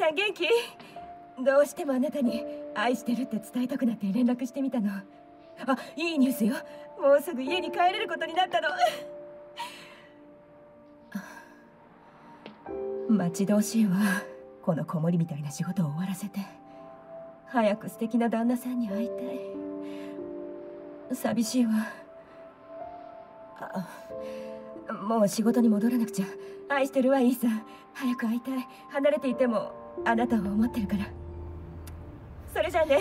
さん元気？どうしてもあなたに愛してるって伝えたくなって連絡してみたの。あ、いいニュースよ。もうすぐ家に帰れることになったの。待ち遠しいわ。この子守みたいな仕事を終わらせて早く素敵な旦那さんに会いたい。寂しいわ。もう仕事に戻らなくちゃ。愛してるわ、イーさん。早く会いたい。離れていてもあなたを思ってるから。それじゃあね。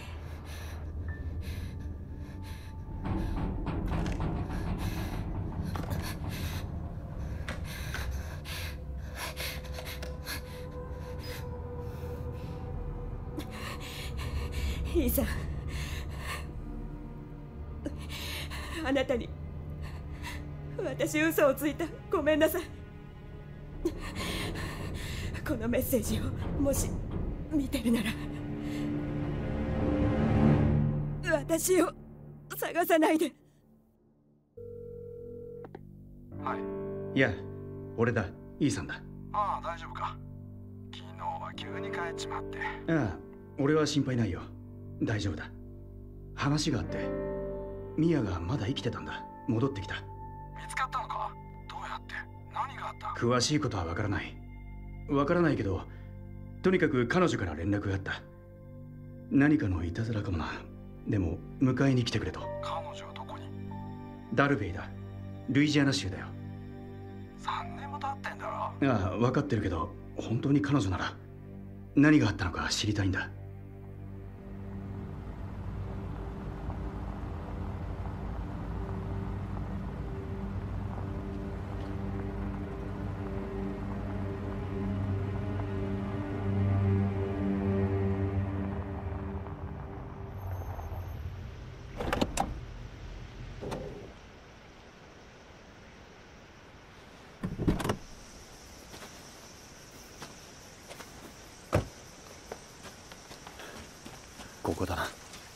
イーさん、あなたに私嘘をついた。ごめんなさい。このメッセージをもし見てるなら私を探さないで。 はい。 いや、俺だ。イーさんだ。 ああ、大丈夫か。昨日は急に帰っちまって。 ああ、俺は心配ないよ。大丈夫だ。話があって、ミヤがまだ生きてたんだ。戻ってきた。 見つかったのか？どうやって？何があった？ 詳しいことはわからない。わからないけど、とにかく彼女から連絡があった。何かのいたずらかもな。でも迎えに来てくれと。 彼女はどこに？ ダルベイだ。ルイジアナ州だよ。 3年も経ってんだろ。 ああ、分かってるけど、本当に彼女なら何があったのか知りたいんだ。 ここだな。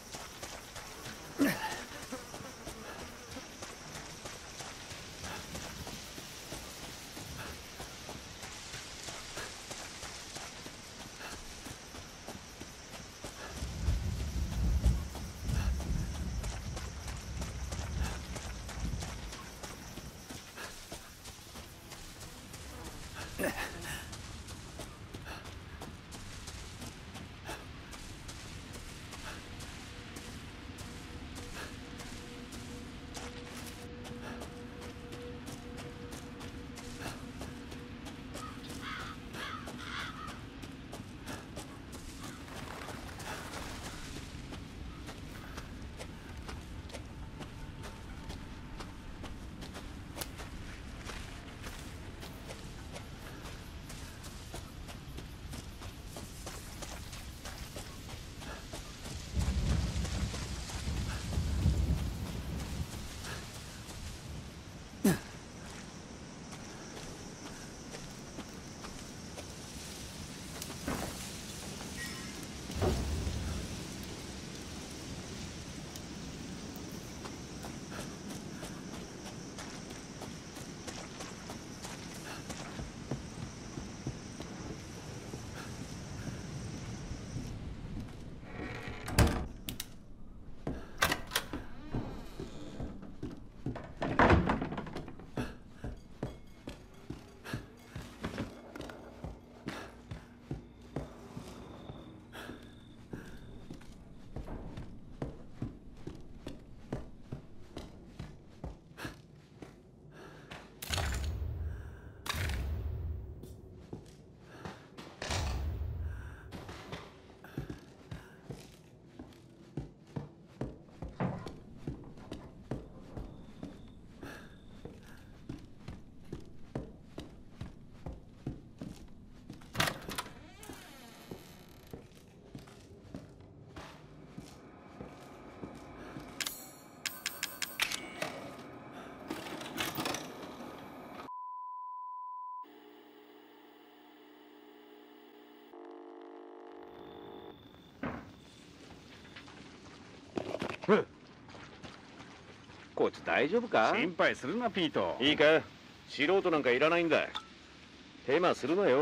こいつ大丈夫か？ 心配するな、ピート。 いいか、素人なんかいらないんだ。手間するなよ。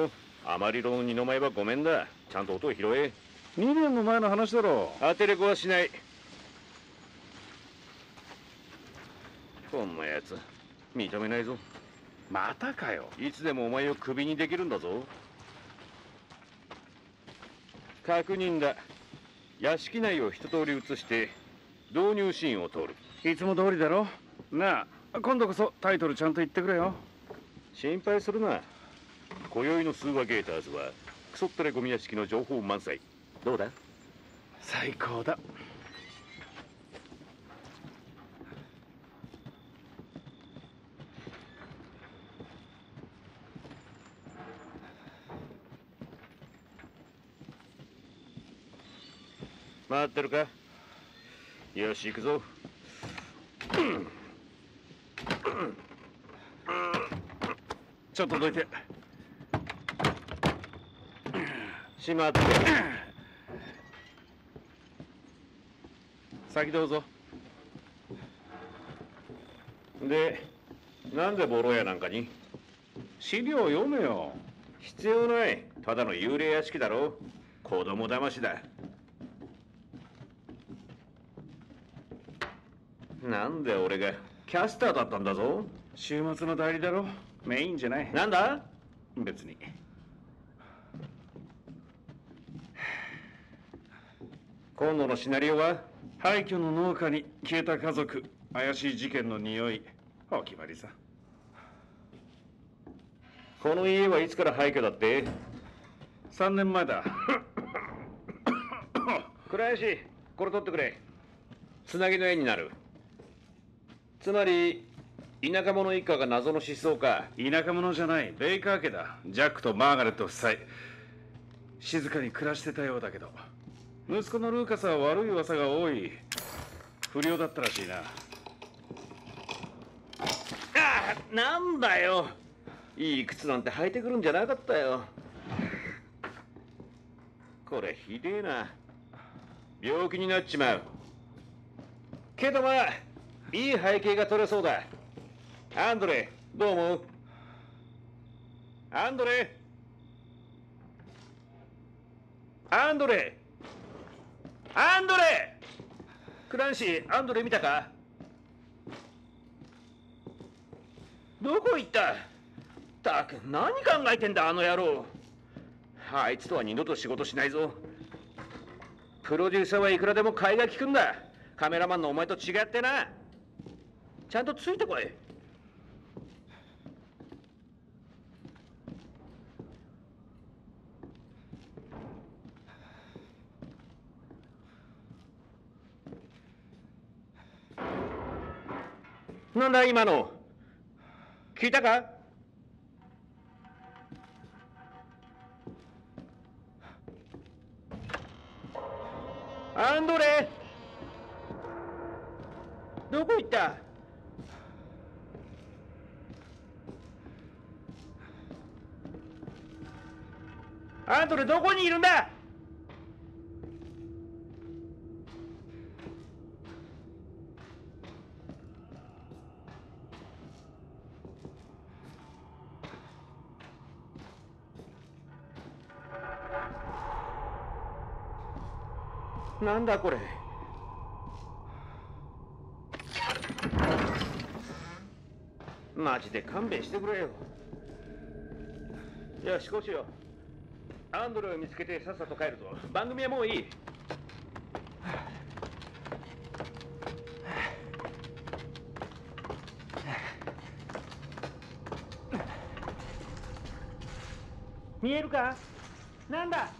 あまりの二の舞はごめんだ。ちゃんと音を拾え。 2年も前の話だろ。 当てれこはしない。こんなやつ認めないぞ。 またかよ。 いつでもお前をクビにできるんだぞ。確認だ。屋敷内を一通り移して導入シーンを通る。 いつも通りだろ。なあ、今度こそタイトルちゃんと言ってくれよ。 心配するな。今宵のスーパーゲーターズはクソったれゴミ屋敷の情報満載。どうだ？ 最高だ。 待ってるか？よし行くぞ。 ちょっとどいて。 しまって先どうぞ。で、なんでボロ屋なんかに？ 資料読めよ。 必要ない。ただの幽霊屋敷だろ。子供騙しだ。なんで俺がキャスターだったんだぞ。 週末の代理だろ。メインじゃない。 なんだ？ 別に。 今度のシナリオは？ 廃墟の農家に消えた家族、怪しい事件の匂い。お決まりさ。 この家はいつから廃墟だって？ 3年前だ。 倉石、これ取ってくれ。つなぎの絵になる。つまり田舎者一家が謎の失踪か。 田舎者じゃない、ベイカー家だ。ジャックとマーガレット夫妻、静かに暮らしてたようだけど、息子のルーカスは悪い噂が多い。不良だったらしいな。 ああ、なんだよ。いい靴なんて履いてくるんじゃなかったよ。これひでえな。病気になっちまう。けどまあいい背景が撮れそうだ。アンドレ、どう思う？アンドレ、アンドレ、アンドレ。クランシー、アンドレ見たか？どこ行った？たく、何考えてんだあの野郎。あいつとは二度と仕事しないぞ。プロデューサーはいくらでも買いが利くんだ。カメラマンのお前と違ってな。ちゃんとついてこい。なんだ今の。聞いたか？アンドレ、どこ行った？アンドレ、どこにいるんだ？なんだこれ。マジで勘弁してくれよ。よし、こうしよう。アンドレを見つけてさっさと帰るぞ。番組はもういい。見えるか？なんだ？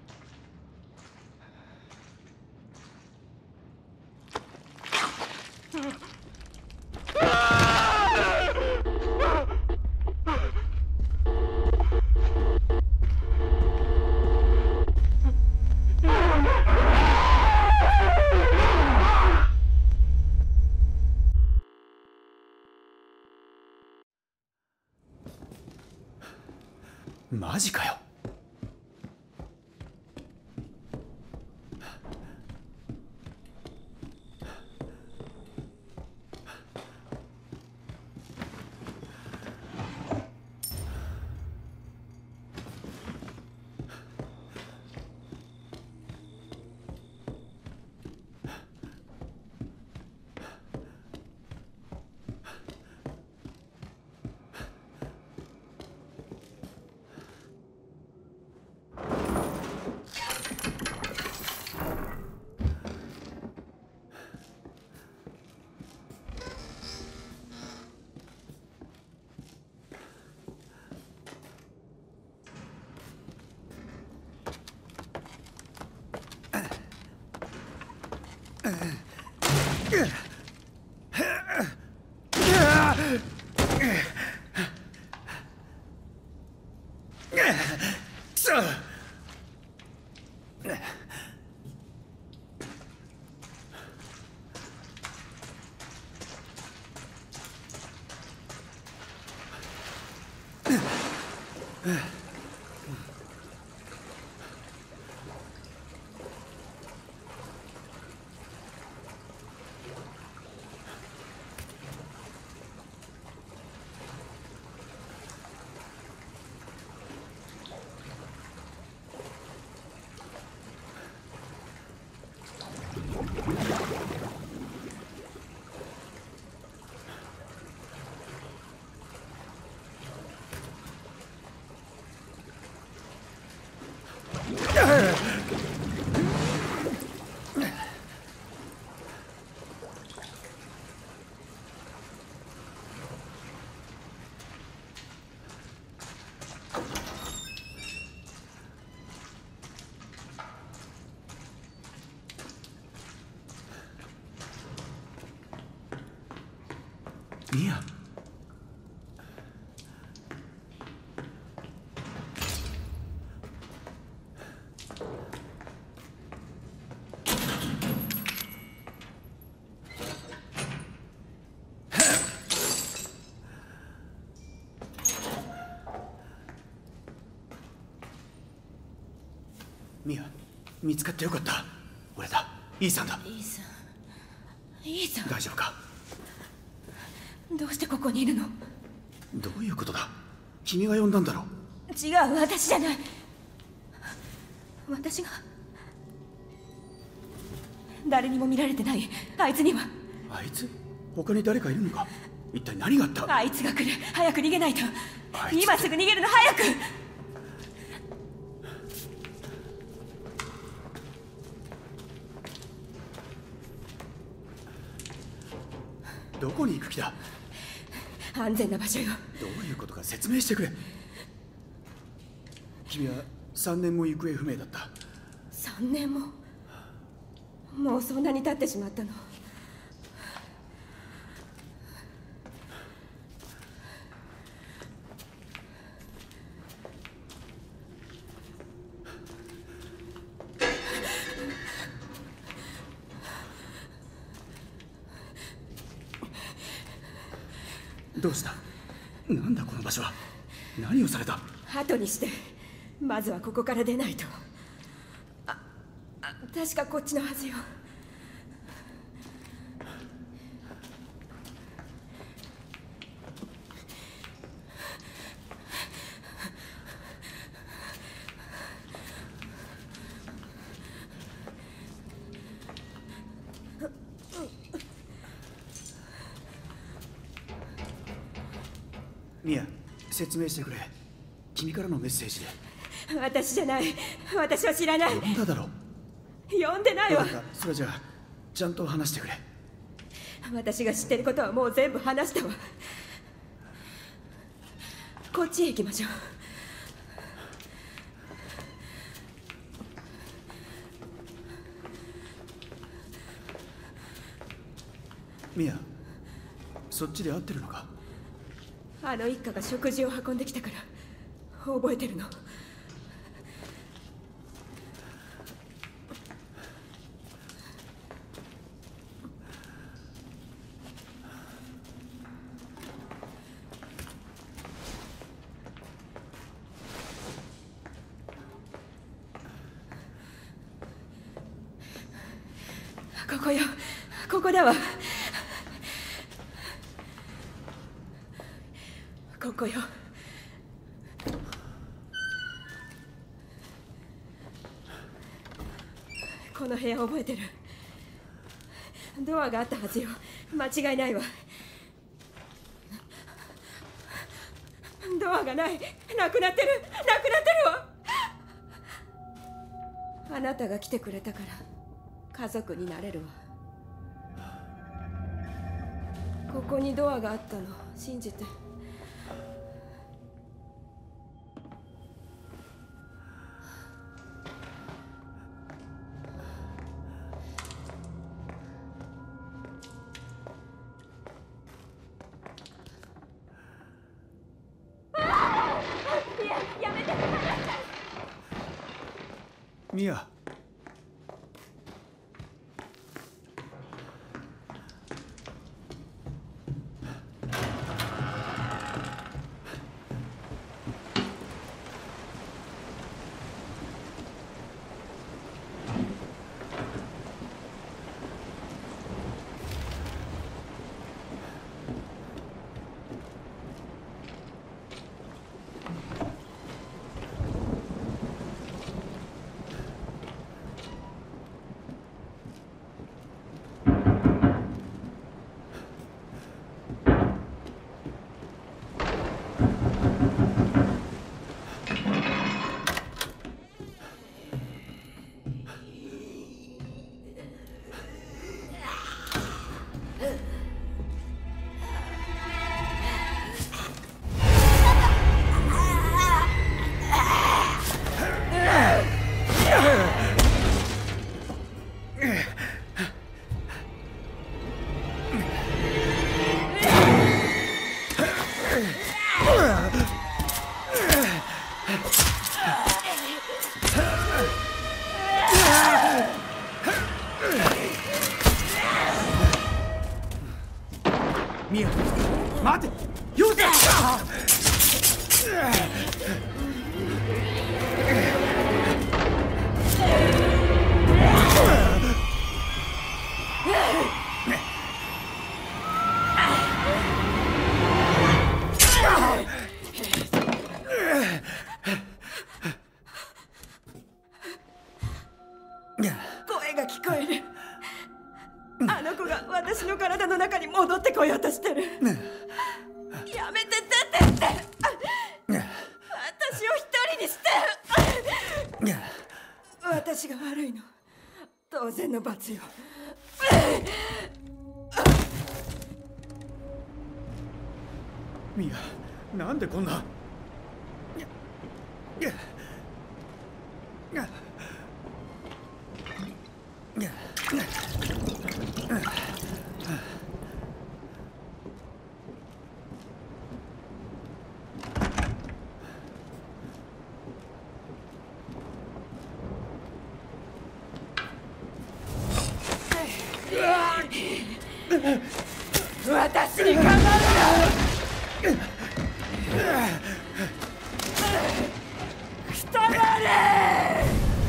マジかよ。 ミア。ミア、見つかってよかった。俺だ、イーサンだ。 イーサン大丈夫か？ どうしてここにいるの？ どういうことだ？君が呼んだんだろ？ 違う、私じゃない。私が誰にも見られてないあいつには。 あいつ？他に誰かいるのか？一体何があった？ あいつが来る。早く逃げないと。 あいつ今すぐ逃げるの、早く。 どこに行く気だ？ 安全な場所よ。 どういうことか説明してくれ。君は3年も行方不明だった。 3年も？もうそんなに経ってしまったの？ どうした？なんだこの場所は。何をされた？ 後にして、まずはここから出ないと。確かこっちのはずよ。 ミア、説明してくれ。君からのメッセージで。 私じゃない。私は知らない。 呼んだだろ。 呼んでないわ。 分かった。それじゃあちゃんと話してくれ。 私が知ってることはもう全部話したわ。こっちへ行きましょう。 ミア、そっちで合ってるのか？ あの一家が食事を運んできたから覚えてるの。ここよ、ここだわ。ここよ。この部屋覚えてる。ドアがあったはずよ。間違いないわ。ドアがない。なくなってる。なくなってるわ。あなたが来てくれたから家族になれるわ。ここにドアがあったの信じて。 ミア。ミア、待て、ヨウタ！ 声が聞こえる。あの子が私の体の中に戻ってこようとしてる。やめて出てって。私を一人にして。私が悪いの。当然の罰よ。 ミア、なんでこんな。 私にかかるな。くたばれ。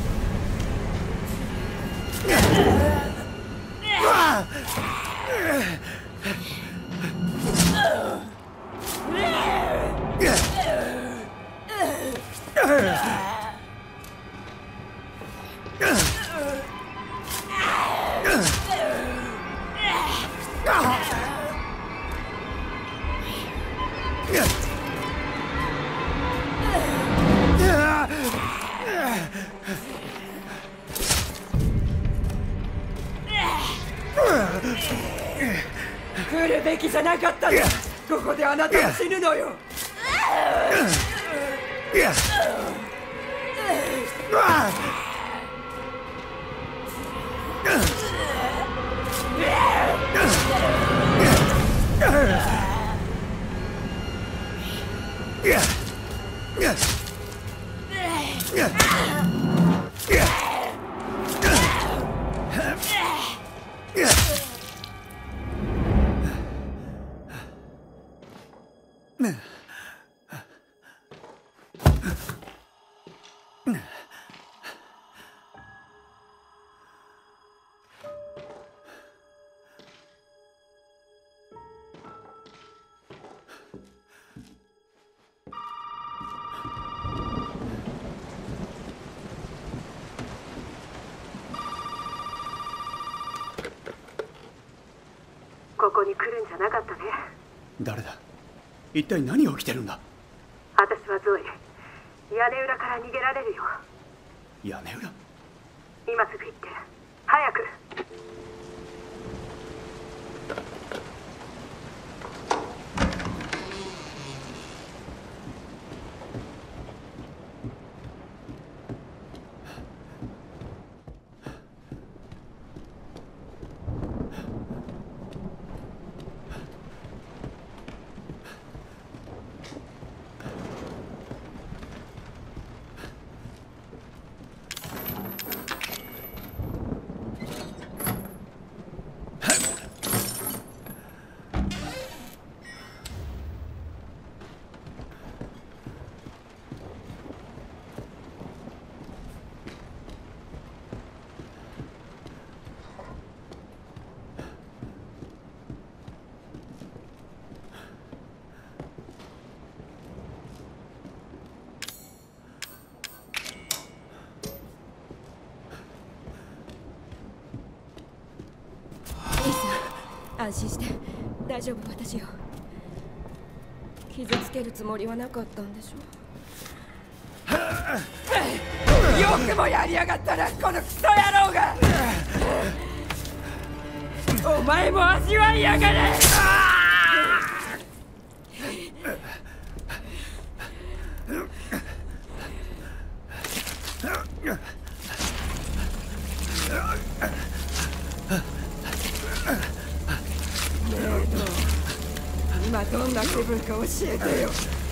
来るべきじゃなかったんだ。ここであなたは死ぬのよ。 ここに来るんじゃなかったね。 誰だ？一体何が起きてるんだ？ 私はゾエ。屋根裏から逃げられるよ。 屋根裏？ 今すぐ行って。早く。 安心して大丈夫。私よ。傷つけるつもりはなかったんでしょ。よくもやりやがったな、このクソ野郎が。お前も味わいやがれ。今どんな気分か教えてよ。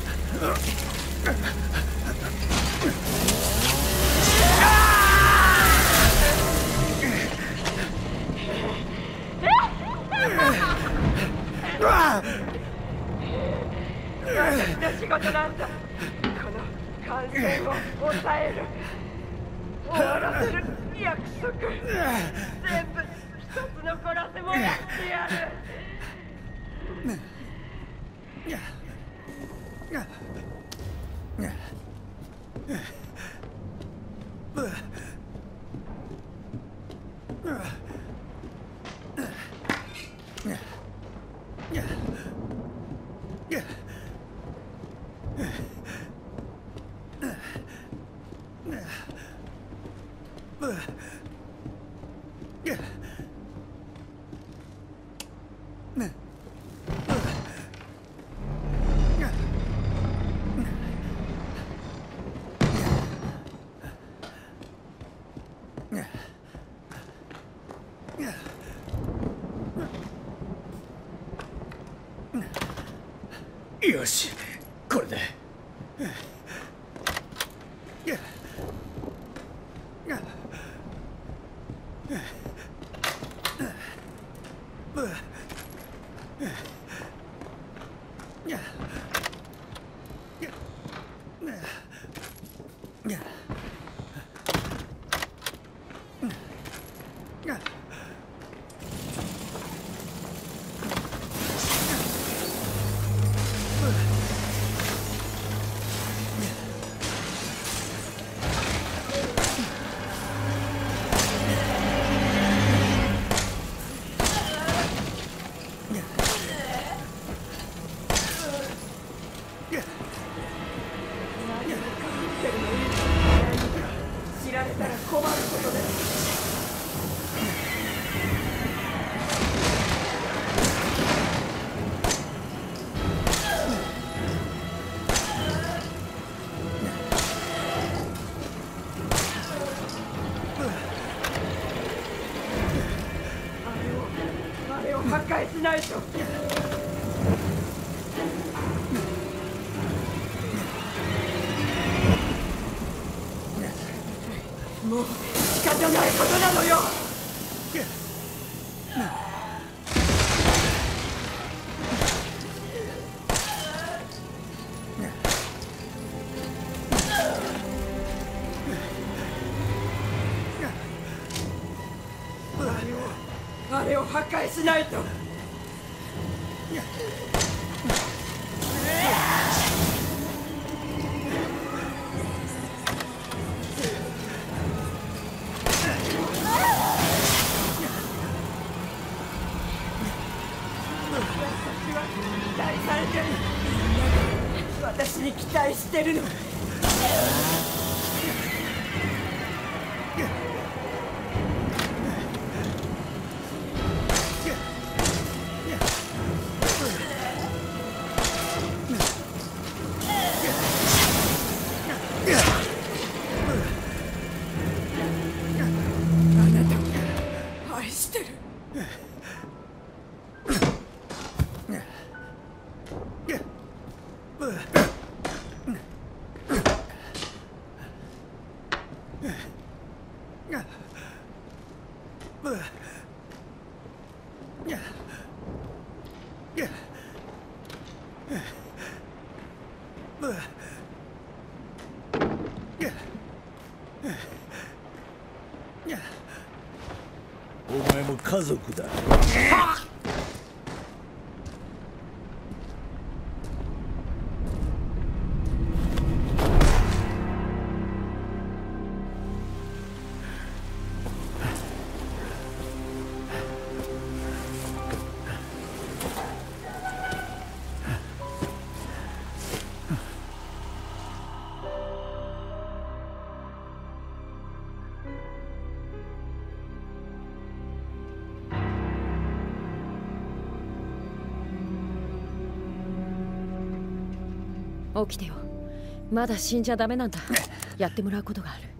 私の仕事なんだ。この感染を抑える、終わらせる約束、全部一つ残らせもやってやる。 よし、これで。知られたら困ることです。あれを破壊しないと。もう仕方ないことなのよ。あれを破壊しないと。期待されてる。私に期待してるの。あなたを愛してる。 お前も家族だ。 起きてよ。まだ死んじゃダメなんだ。やってもらうことがある。